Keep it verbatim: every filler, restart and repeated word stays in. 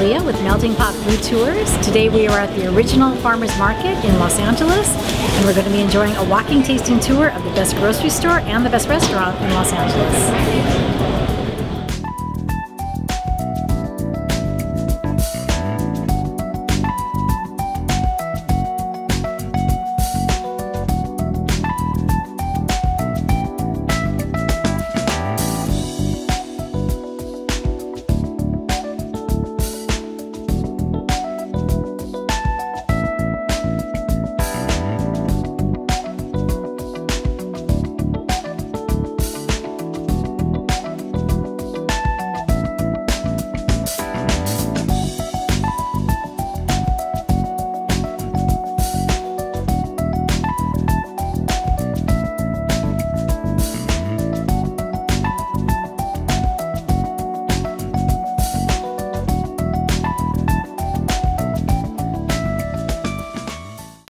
Leah with Melting Pot Food Tours. Today we are at the original Farmers Market in Los Angeles, and we're going to be enjoying a walking tasting tour of the best grocery store and the best restaurant in Los Angeles.